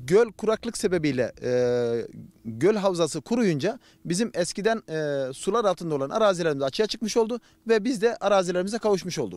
Göl kuraklık sebebiyle göl havzası kuruyunca bizim eskiden sular altında olan arazilerimiz açığa çıkmış oldu ve biz de arazilerimize kavuşmuş olduk.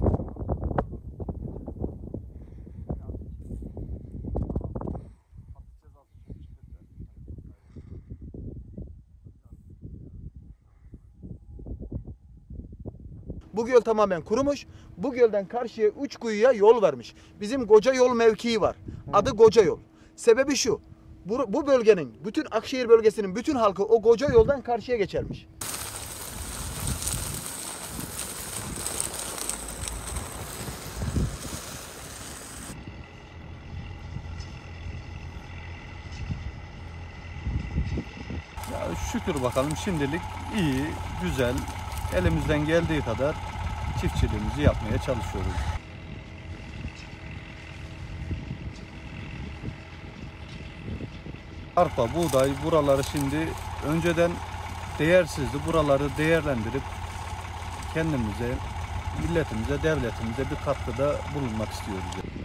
Bu göl tamamen kurumuş. Bu gölden karşıya 3 kuyuya yol vermiş. Bizim Koca Yol mevkii var. Adı Koca Yol. Sebebi şu. Bu bölgenin, bütün Akşehir bölgesinin bütün halkı o Koca Yoldan karşıya geçermiş. Ya şükür bakalım şimdilik iyi, güzel. Elimizden geldiği kadar çiftçiliğimizi yapmaya çalışıyoruz. Arpa, buğday buraları şimdi önceden değersizdi. Buraları değerlendirip kendimize, milletimize, devletimize bir katkıda bulunmak istiyoruz.